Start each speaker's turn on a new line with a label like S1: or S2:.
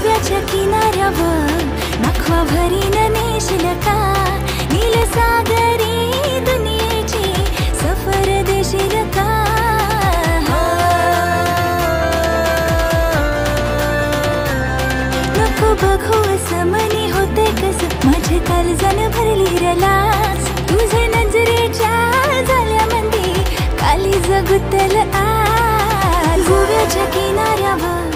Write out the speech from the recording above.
S1: गोव्याच्या किनाऱ्यावर नखवा भरीन नेशील का नीलसागरी दुनियेची सफर देशील का नको बघू असं मनी होते कस माझे काळजान भरली रलास तुझे नजरेच्या झाल्यामंदी काली जगुतल आज गोव्याच्या किनाऱ्यावर